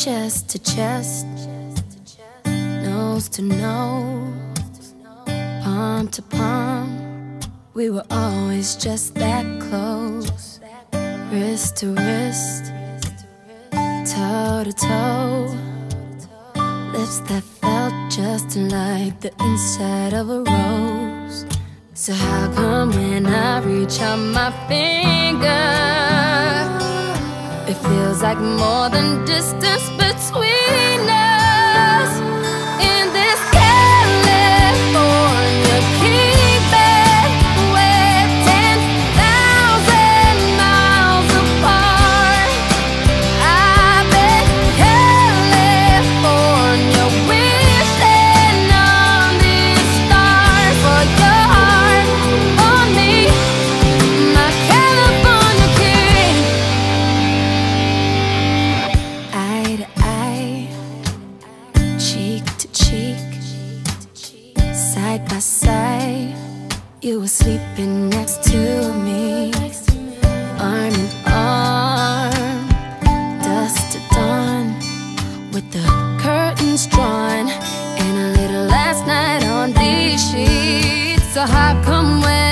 chest to chest, nose to nose, palm to palm. We were always just that close, wrist to wrist, toe to toe, lips that felt just like the inside of a rose. So how come when I reach out my finger, it feels like more than distance between us? In this California king bed, we're 10,000 miles apart. I've been California wishing on these stars for your heart on me, my California king. Eye to eye, cheek to cheek, side by side, you were sleeping next to me, arm in arm, dusk to dawn, with the curtains drawn, and a little last night on these sheets. So how come when